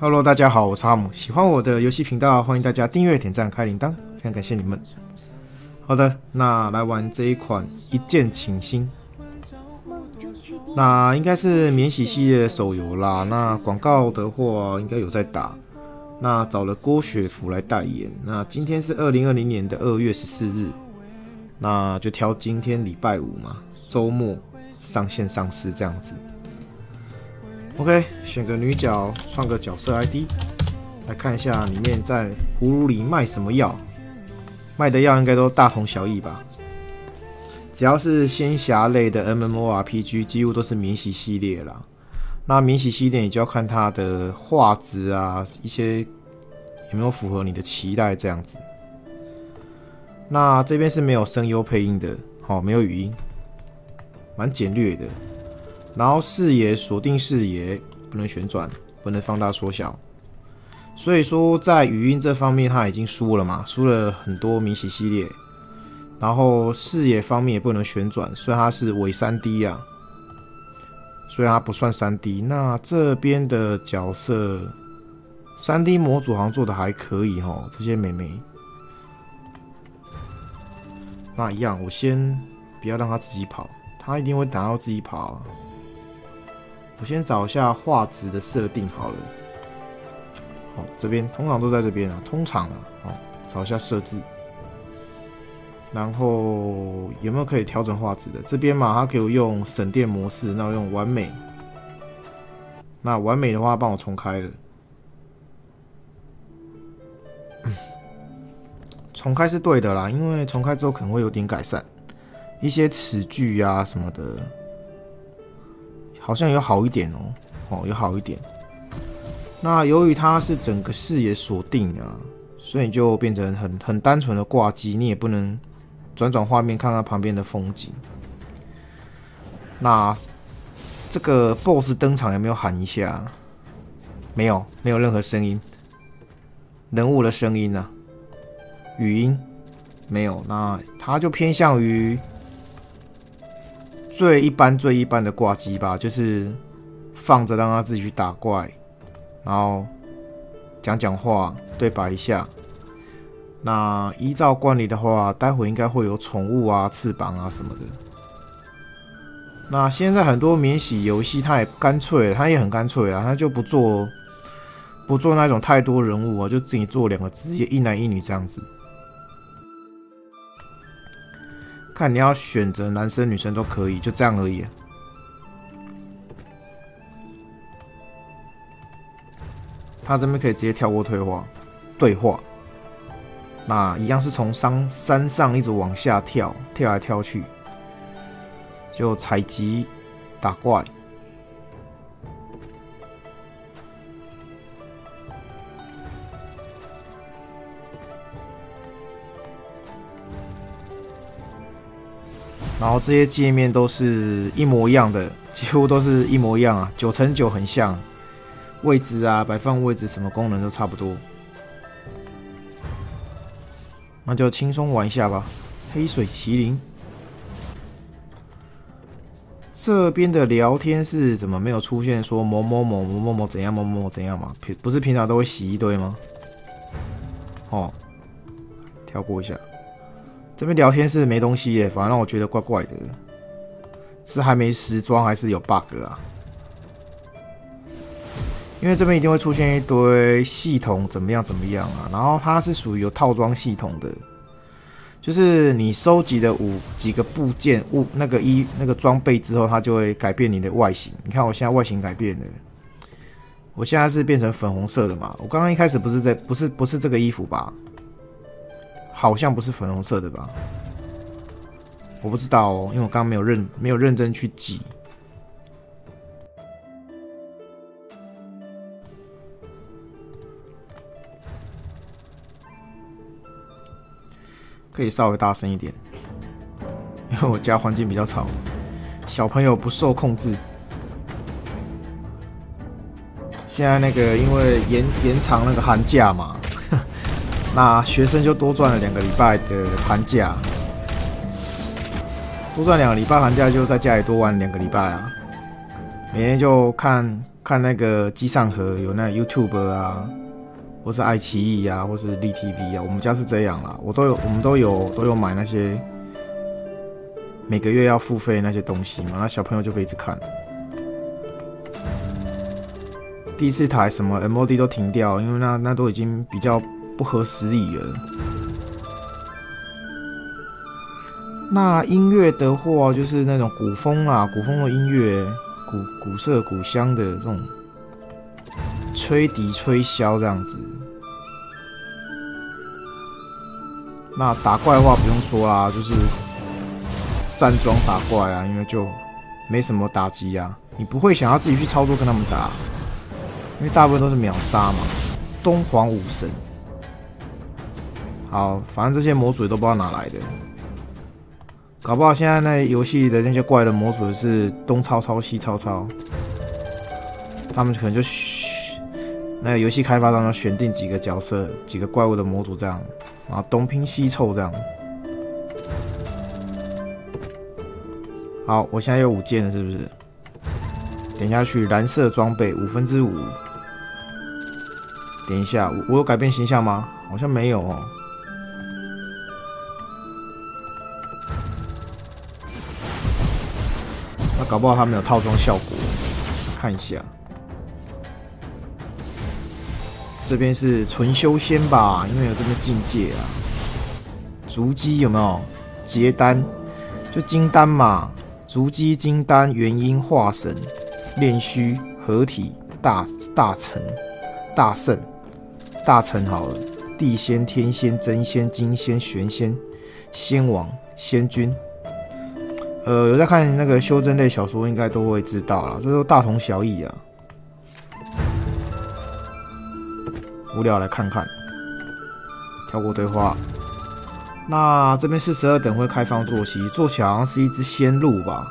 Hello， 大家好，我是哈姆。喜欢我的游戏频道，欢迎大家订阅、点赞、开铃铛，非常感谢你们。好的，那来玩这一款一键倾心，那应该是免洗系列的手游啦。那广告的话，应该有在打。那找了郭雪芙来代言。那今天是2020年的2月14日，那就挑今天礼拜五嘛，周末上线上市这样子。OK， 选个女角，创个角色 ID， 来看一下里面在葫芦里卖什么药。卖的药应该都大同小异吧。只要是仙侠类的 MMORPG， 几乎都是免洗系列啦。那免洗系列你就要看它的画质啊，一些有没有符合你的期待这样子。那这边是没有声优配音的，没有语音，蛮简略的。然后视野锁定视野，不能旋转，不能放大缩小。所以说在语音这方面它已经输了嘛，输了很多免洗系列。然后视野方面也不能旋转，虽然它是伪 3D 啊，所以它不算 3D。那这边的角色 3D 模组好像做的还可以齁，这些美眉。那一样，我先不要让它自己跑，它一定会打到自己跑啊。我先找一下画质的设定好了。好，这边通常都在这边啊，通常啊，好，找一下设置。然后有没有可以调整画质的？这边嘛，它可以用省电模式，那我用完美。那完美的话，帮我重开了。重开是对的啦，因为重开之后可能会有点改善，一些齿距啊什么的，好像有好一点哦，有好一点。那由于它是整个视野锁定啊，所以你就变成很单纯的挂机，你也不能转画面看看旁边的风景。那这个 BOSS 登场有没有喊一下？没有，没有任何声音，人物的声音啊，语音没有。那它就偏向于最一般的挂机吧，就是放着让它自己去打怪。然后讲话，对白一下。那依照惯例的话，待会应该会有宠物啊、翅膀啊什么的。那现在很多免洗游戏，它也很干脆啊，它就不做那种太多人物啊，就自己做2个职业，一男一女这样子。看你要选择男生女生都可以，就这样而已啊。他这边可以直接跳过对话，那一样是从山上一直往下跳来跳去，就采集打怪。然后这些界面都是一模一样的，几乎都是一模一样啊，9×9很像。位置啊，摆放位置，什么功能都差不多。那就轻松玩一下吧。黑水麒麟这边的聊天是怎么没有出现说某某某怎样某某某怎样嘛？不是平常都会洗一堆吗？哦，跳过一下。这边聊天是没东西耶，反而让我觉得怪怪的。是还没时装还是有 bug 啊？因为这边一定会出现一堆系统怎么样啊，然后它是属于有套装系统的，就是你收集的几个部件那个装备之后，它就会改变你的外形。你看我现在外形改变了，我现在是变成粉红色的嘛。我刚刚一开始不是这个衣服吧？好像不是粉红色的吧？我不知道哦，因为我刚刚没有认真去记。可以稍微大声一点，因为我家环境比较吵，小朋友不受控制。现在那个因为延长那个寒假嘛，那学生就多赚了2个礼拜的寒假，多赚2个礼拜寒假就在家里多玩2个礼拜啊。每天就看看那个机上盒有那 YouTube 啊，或是爱奇艺啊，或是立 TV 啊，我们家是这样啦，我们都有买那些每个月要付费那些东西嘛，那小朋友就可以一直看。第4台什么 MOD 都停掉，因为那都已经比较不合时宜了。那音乐的话，就是那种古风啊，古风的音乐，古色古香的这种吹笛吹箫这样子。那打怪的话不用说啦，就是站桩打怪啊，因为就没什么打击啊，你不会想要自己去操作跟他们打，因为大部分都是秒杀嘛。东皇武神，好，反正这些模组也都不知道哪来的。搞不好现在那游戏的那些怪的模组是东抄抄西抄抄，他们可能就那个游戏开发商要选定几个角色、几个怪物的模组这样，然后东拼西凑这样。好，我现在有5件了，是不是？点下去，蓝色装备5/5。点一下，我有改变形象吗？好像没有哦。那搞不好它没有套装效果，看一下。这边是纯修仙吧，因为有这边境界啊。足迹有没有？结丹就金丹嘛，足迹、金丹、元婴、化神、炼虚、合体、大成、大圣、大成好了，地仙、天仙、真仙、金仙、玄仙、仙王、仙君。有在看那个修真类小说，应该都会知道啦，这都大同小异啊。无聊来看看，跳过对话。那这边42等会开放坐骑，坐起来好像是一只仙鹿吧。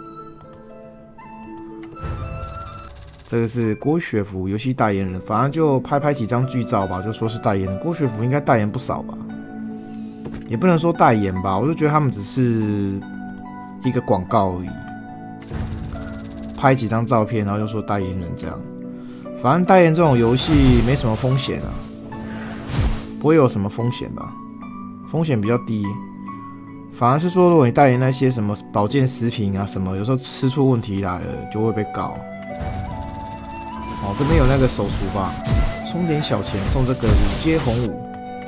这个是郭雪芙游戏代言人，反正就拍几张剧照吧，就说是代言人。郭雪芙应该代言不少吧，也不能说代言吧，我就觉得他们只是一个广告而已，拍几张照片，然后就说代言人这样。反正代言这种游戏没什么风险啊，不会有什么风险吧？风险比较低。反而是说，如果你代言那些什么保健食品啊什么，有时候吃出问题来了就会被告。哦，这边有那个手厨吧，充点小钱送这个5阶红舞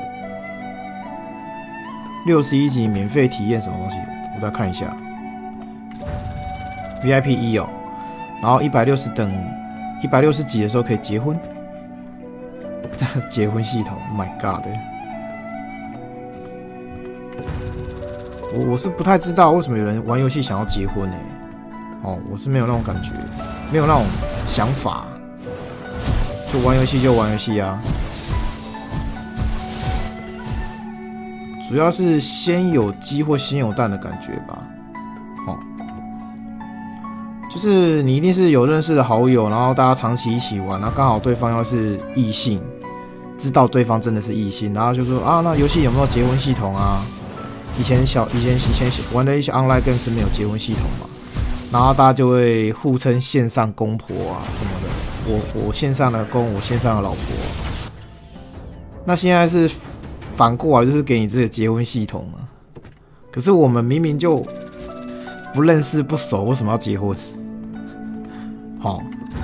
，61级免费体验什么东西？我再看一下 ，VIP 1哦，然后160等160级的时候可以结婚，结婚系统 ，Oh my God！ 我是不太知道为什么有人玩游戏想要结婚欸。哦，我是没有那种感觉，没有那种想法。就玩游戏就玩游戏啊，主要是先有鸡或先有蛋的感觉吧。哦，就是你一定是有认识的好友，然后大家长期一起玩，然后刚好对方要是异性，知道对方真的是异性，然后就说啊，那游戏有没有结婚系统啊？以前玩的一些 online game 是没有结婚系统嘛，然后大家就会互称线上公婆啊什么的。我线上的公，我线上的老婆。那现在是反过来，就是给你这个结婚系统嘛。可是我们明明就不认识不熟，为什么要结婚？好，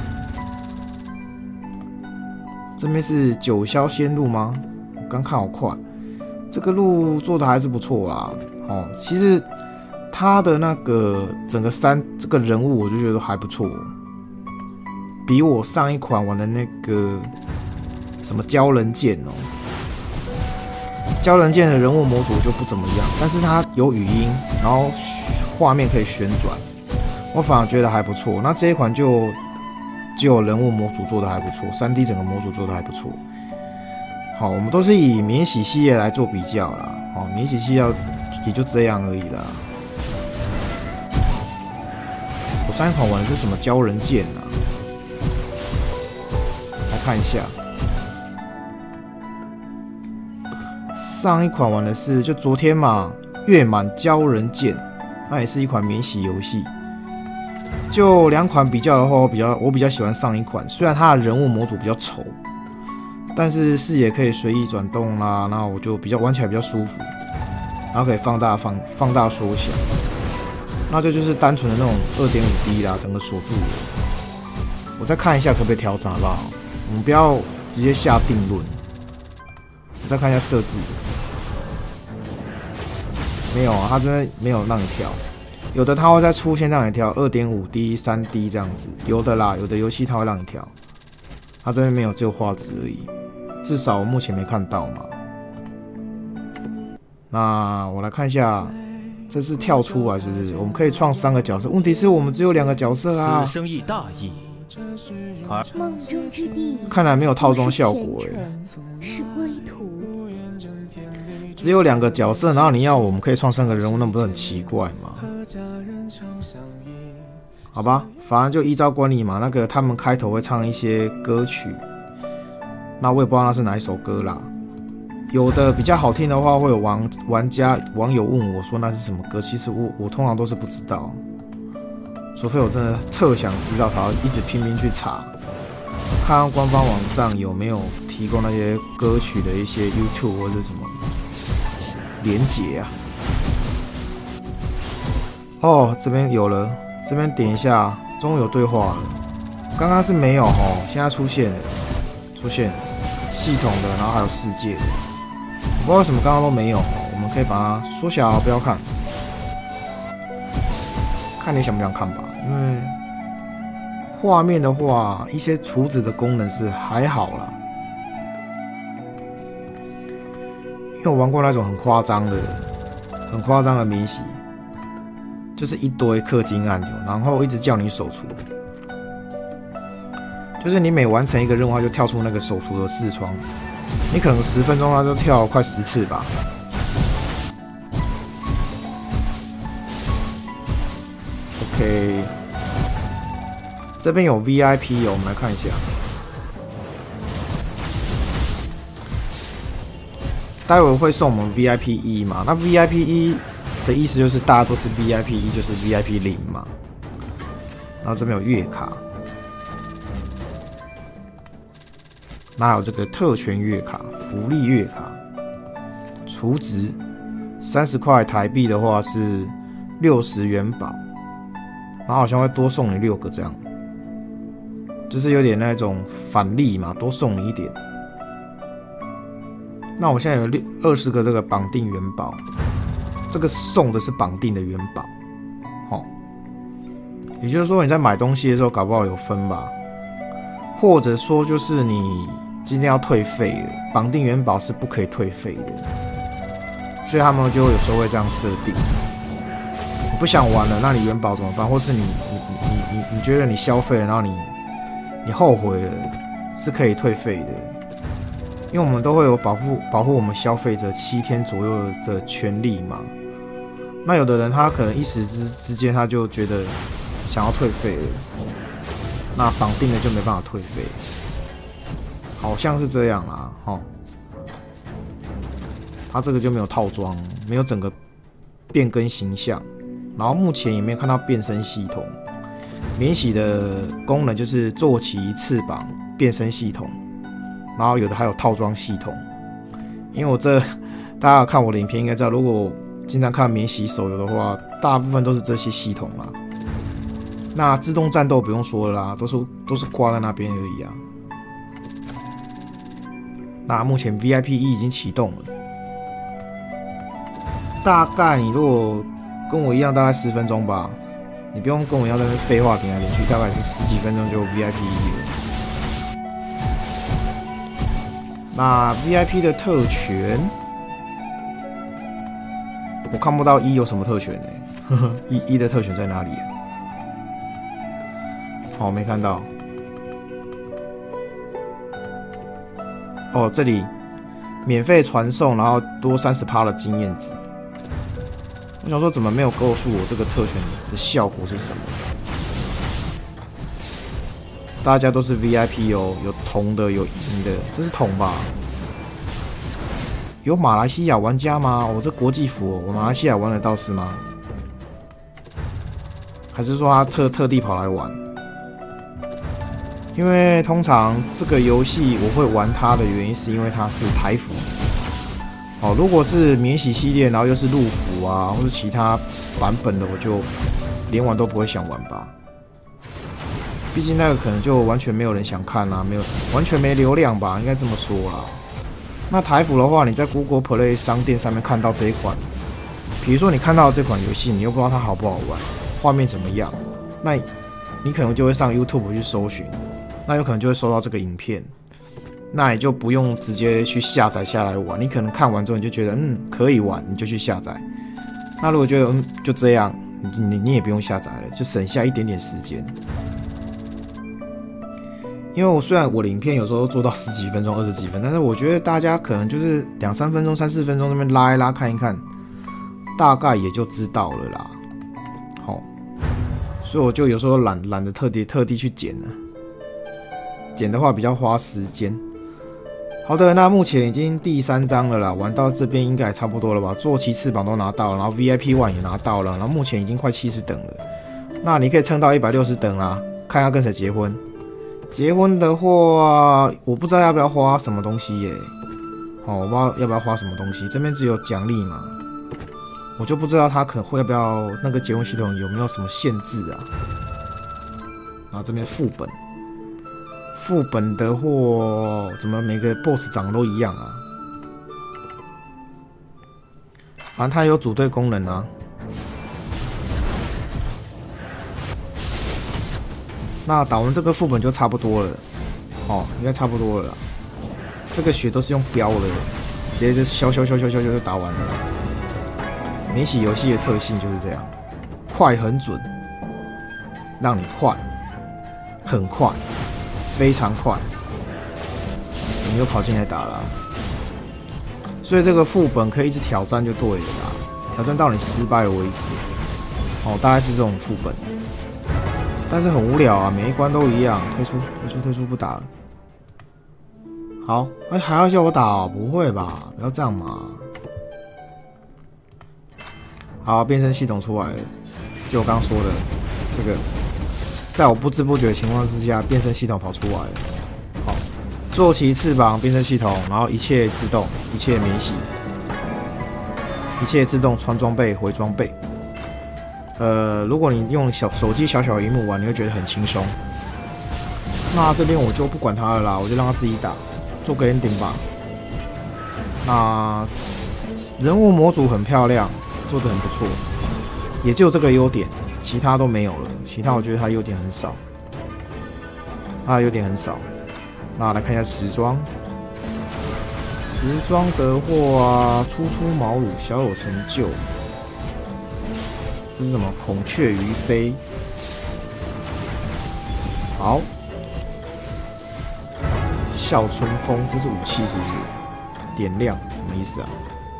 这边是九霄仙路吗？我刚看好快，这个路做的还是不错啦。哦，其实他的那个整个这个人物，我就觉得还不错。比我上一款玩的那个什么鲛人剑哦，鲛人剑的人物模组就不怎么样，但是它有语音，然后画面可以旋转，我反而觉得还不错。那这一款就有人物模组做的还不错，3D 整个模组做的还不错。好，我们都是以免洗系列来做比较啦。好，免洗系列也就这样而已啦。我上一款玩的是什么鲛人剑啊？看一下，上一款玩的是就昨天嘛，月满鲛人剑，那也是一款免洗游戏， 就两款比较的话，我比较喜欢上一款，虽然它的人物模组比较丑，但是视野可以随意转动啦，那我就玩起来比较舒服，然后可以放大缩小。那这就是单纯的那种 2.5D 啦，整个锁住了。我再看一下可不可以调整好不好？我们不要直接下定论。我再看一下设置，没有啊，它这边没有让你调。有的它会再出现让你调 2.5D、3D 这样子，有的啦，有的游戏它会让你调。它这边没有，只有画质而已，至少我目前没看到嘛。那我来看一下。这是跳出来是不是？我们可以创3个角色，问题是我们只有2个角色啊。 此生意大义， 梦中之地， 看来没有套装效果是归途。 只有2个角色，然后你要我们可以创3个人物，那不是很奇怪吗？好吧，反正就依照惯例嘛。那个他们开头会唱一些歌曲，那我也不知道那是哪一首歌啦。有的比较好听的话，会有网友问我说那是什么歌，其实我通常都是不知道，除非我真的特想知道，才要一直拼命去查，看看官方网站有没有提供那些歌曲的一些 YouTube 或者什么连结啊。哦，这边有了，这边点一下，终于有对话了。刚刚是没有哦，现在出现了系统的，然后还有世界的。不知道为什么刚刚都没有，我们可以把它缩小，不要看，看你想不想看吧。因为画面的话，一些储值的功能是还好啦。因为我玩过那种很夸张的免洗，就是一堆氪金按钮，然后一直叫你手厨，就是你每完成一个任务，它就跳出那个手厨的视窗。你可能10分钟，它就跳快10次吧。OK， 这边有 VIP 哦，我们来看一下。待会会送我们 VIP 1嘛？那 VIP 1的意思就是大家都是 VIP 1，就是 VIP 0嘛。然后这边有月卡。那还有这个特权月卡、福利月卡，储值30块台币的话是60元宝，然后好像会多送你6个这样，就是有点那种返利嘛，多送你一点。那我现在有20个这个绑定元宝，这个送的是绑定的元宝，也就是说你在买东西的时候搞不好有分吧，或者说就是你今天要退费了，绑定元宝是不可以退费的，所以他们就有时候会这样设定。你不想玩了，那你元宝怎么办？或是你觉得你消费了，然后你后悔了，是可以退费的，因为我们都会有保护我们消费者7天左右的权利嘛。那有的人他可能一时之间他就觉得想要退费了，那绑定的就没办法退费。好像是这样啦，它这个就没有套装，没有整个变更形象，然后目前也没有看到变身系统。免洗的功能就是坐骑、翅膀、变身系统，然后有的还有套装系统。因为大家看我的影片应该知道，如果我经常看免洗手游的话，大部分都是这些系统啦。那自动战斗不用说了啦，都是挂在那边而已啊。那目前 VIP 1已经启动了，大概你如果跟我一样，大概10分钟吧，你不用跟我一样在那边废话点来点去，大概是10几分钟就 VIP 1了。那 VIP 的特权，我看不到1有什么特权1的特权在哪里啊？好，没看到。哦，这里免费传送，然后多30%的经验值。我想说，怎么没有告诉我这个特权的效果是什么？大家都是 VIP 哦，有铜的，有银的，这是铜吧？有马来西亚玩家吗？我这国际服哦，我马来西亚玩得到是吗？ 还是说他特地跑来玩？因为通常这个游戏我会玩它的原因，是因为它是台服。哦，如果是免洗系列，然后又是陆服啊，或是其他版本的，我就连玩都不会想玩吧。毕竟那个可能就完全没有人想看啦，完全没流量吧，应该这么说啦。那台服的话，你在 Google Play 商店上面看到这一款，比如说你看到这款游戏，你又不知道它好不好玩，画面怎么样，那你可能就会上 YouTube 去搜寻，那有可能就会搜到这个影片，那你就不用直接去下载下来玩，你可能看完之后你就觉得可以玩，你就去下载。那如果觉得就这样，你也不用下载了，就省下一点点时间。因为虽然我的影片有时候做到10几分钟、20几分，但是我觉得大家可能就是2、3分钟、3、4分钟那边拉一拉看一看，大概也就知道了啦。好，所以我就有时候懒得特地去剪了，剪的话比较花时间。好的，那目前已经第3章了啦，玩到这边应该也差不多了吧？坐骑翅膀都拿到了，然后 VIP 1也拿到了，然后目前已经快70等了。那你可以撑到160等啦，看要跟谁结婚。结婚的话，我不知道要不要花什么东西耶。我不知道要不要花什么东西，这边只有奖励嘛，我就不知道他可能会要不要那个结婚系统有没有什么限制啊。然后这边副本的话，怎么每个 BOSS 长得都一样啊？反正它有组队功能啊。那打完这个副本就差不多了，应该差不多了啦。这个血都是用标的，直接就消就打完了。免洗游戏的特性就是这样，快很准，让你快，很快，非常快。怎么又跑进来打了？所以这个副本可以一直挑战就对了啦，挑战到你失败为止。大概是这种副本。但是很无聊啊，每一关都一样，退出不打了。好，还要叫我打哦？不会吧，不要这样嘛。好，变身系统出来了，就我刚刚说的这个，在我不知不觉的情况之下，变身系统跑出来了。好，坐骑翅膀变身系统，然后一切自动，一切免洗，一切自动穿装备回装备。如果你用手机小荧幕玩，你会觉得很轻松。那这边我就不管它了啦，我就让它自己打，做个 ending 吧。那人物模组很漂亮，做得很不错，也就这个优点，其他都没有了。其他我觉得它优点很少，那来看一下时装，的话，初出茅庐，小有成就。这是什么？孔雀于飞。好，笑春风，这是武器是不是？点亮什么意思啊？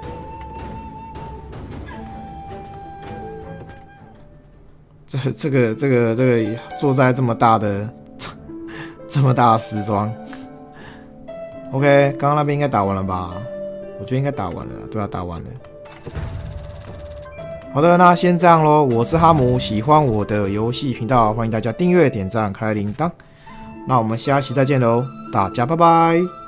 这个坐在这么大的时装。OK， 刚刚那边应该打完了吧？我觉得应该打完了，对啊，打完了。好的，那先这样咯。我是哈姆，喜欢我的游戏频道，欢迎大家订阅、点赞、开铃铛。那我们下期再见喽，大家拜拜。